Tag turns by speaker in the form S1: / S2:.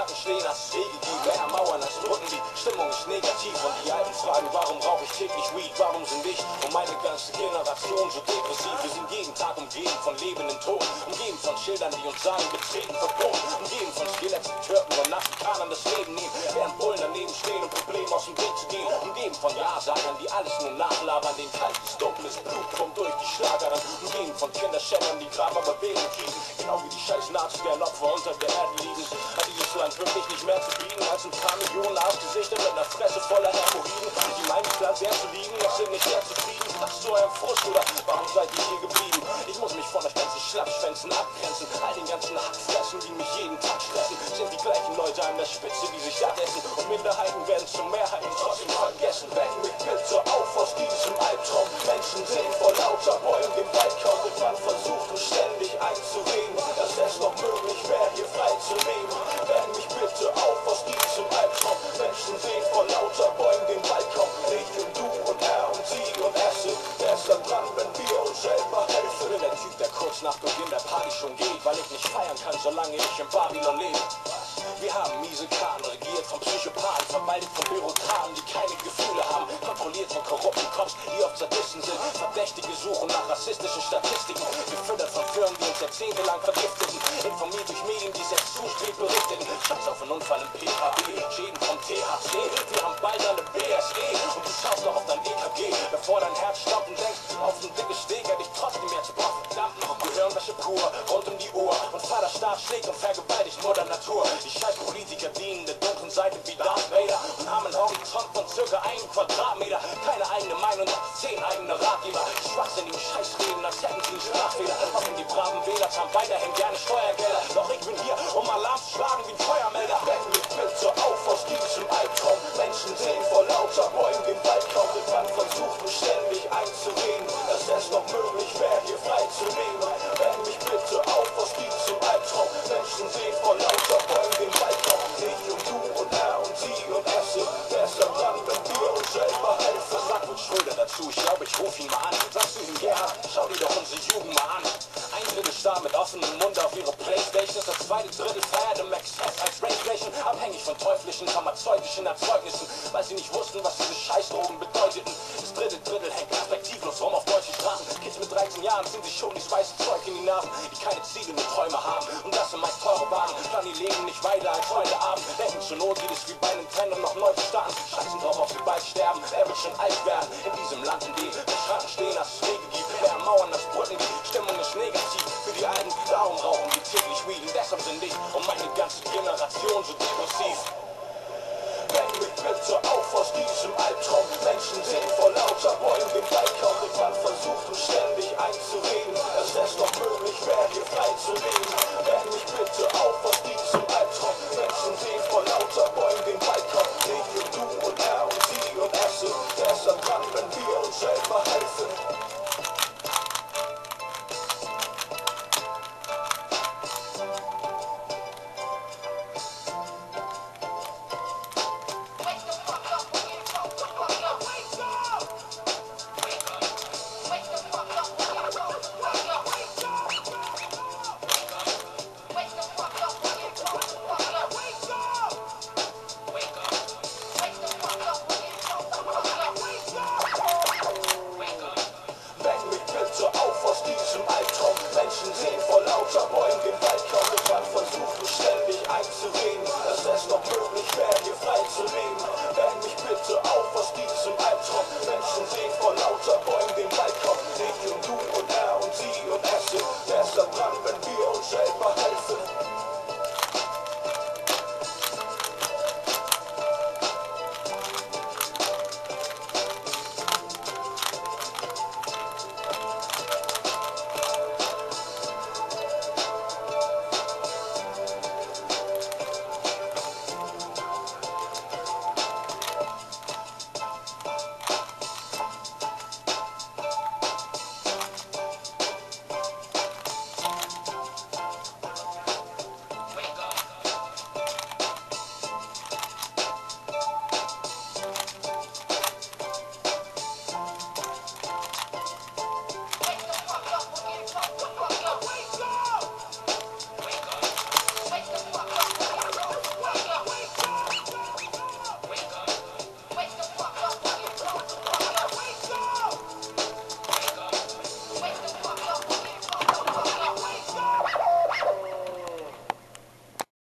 S1: Schranken stehen, als es Wege gibt, mehr Mauern als Brücken, die Stimmung ist negativ. Und die Alten fragen, warum rauche ich täglich Weed, warum sind ich und meine ganze Generation so depressiv? Wir sind jeden Tag umgeben von lebenden Toten, umgeben von Schildern, die uns sagen, betreten verboten, umgeben von Skeletten, die Türken und Afrikanern das Leben nehmen, während Bullen daneben stehen, um Probleme aus dem Weg zu gehen, umgeben von Ja-Sagern, die alles nur nachlabern, den kaltes, dunkles Blut kommt durch die Schlagader, umgeben von Kinderschändern, die Graben aber Beben kriegen, genau wie die scheiß Nazis, deren Opfer unter der Erde liegen. Hat dieses Land wirklich nicht mehr zu bieten als ein paar Millionen Arschgesichter mit einer Fresse voller Hämorrhoiden, die meinen Plan sehr zu lieben, doch sind nicht sehr zufrieden. Hast du euren Frust oder warum seid ihr hier geblieben? Ich muss mich von euch ganzen Schlappschwänzen abgrenzen, all den ganzen Hackfressen, die mich jeden Tag stressen, sind die gleichen Leute an der Spitze, die sich abmessen, und Minderheiten werden zur Mehrheit und trotzdem vergessen. Weck mich bitte auf aus diesem Albtraum, Menschen sehen vor lauter Bäumen den Wald kaum, und man versucht uns ständig einzureden, dass es noch möglich wäre, hier frei zu leben. Weck mich bitte auf aus diesem Albtraum, Menschen sehen vor lauter Bäumen den Wald kaum, nicht im Du und Er und Sie und es sind besser dran, wenn wir uns selber helfen. Ich bin der Typ, der kurz nach Beginn der Party schon geht, weil ich nicht feiern kann, solange ich in Babylon lebe. Wir haben miese Karten, regiert von Psychopathen, verwaltet von Bürokraten, die keine Gefühle haben, kontrolliert von korrupten Cops, die oft Sadisten sind. Verdächtige suchen nach rassistischen Statistiken, gefüttert von Firmen, die uns jahrzehntelang vergifteten, informiert durch Medien, die selbst zu spät berichteten. Scheiß auf einen Unfall im PHB, Schäden vom THC, wir haben bald eine BSE und du schaust noch auf dein EKG, bevor dein Herz stoppt und denkst, auf ein dickes Steg hätte ich trotzdem jetzt Bock. Verdammt, Gehirnwäsche pur, rund um die Uhr, und Vaterstaat schlägt und vergewaltigt Mutter Natur. Die scheiß Politiker dienen der dunklen Seite wie Darth Vader und haben einen Horizont von circa 1 Quadratmeter. Keine eigene Meinung, noch 10 eigene Ratgeber. Schwachsinnigen Scheißreden, als hätten sie einen Sprachfehler. Hoffen die braven Wähler zahlen weiterhin gerne Steuergelder. Doch ich bin hier, um Alarm zu schlagen wie ein Feuermelder. Weck mich bitte auf aus diesem Albtraum. Menschen sehen vor lauter Bäumen den Wald kaum. Und man versucht uns ständig einzureden, dass es noch möglich wäre, hier frei zu leben. Weck mich bitte auf aus diesem Albtraum. Menschen sehen vor lauter Bäumen den Wald kaum. Nicht um Du und Er und Sie und es sind besser dran, wenn wir uns selber helfen. Sag wohl Schröder dazu, ich glaube, ich ruf ihn mal an. Sagst du ihm, ja, schau dir doch unsere Jugend mal an. Ein Drittel starr mit offenem Mund auf ihre Playstations, das zweite Drittel feiert im Exzess als Rayflation, abhängig von teuflischen, pharmazeutischen Erzeugnissen, weil sie nicht wussten, was diese Scheißdrogen bedeuteten. Das dritte Drittel hängt perspektivlos rum auf deutschen Straßen. Kids mit 13 Jahren ziehen sich schon dieses weiße Zeug in die Nasen, die keine Ziele, nur Träume haben, und das sind meist teure Waren. Planen ihr Leben nicht weiter als heute Abend, denken zur Not geht es wie bei Nintendo noch neu zu starten. Scheißen drauf, ob sie bald sterben, er wird schon alt werden in diesem Land, in dem die Schranken stehen, dass es Wege gibt, mehr Mauern als Brücken, die Stimmung ist negativ für die Alten, darum rauchen die täglich Weed, und deshalb sind ich und meine ganze Generation so depressiv.